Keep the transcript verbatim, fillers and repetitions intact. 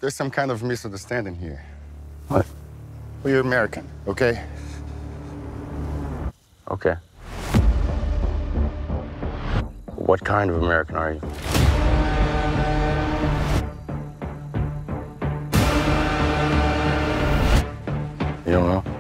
There's some kind of misunderstanding here. What? Well, you're American, okay? Okay. What kind of American are you? You don't know?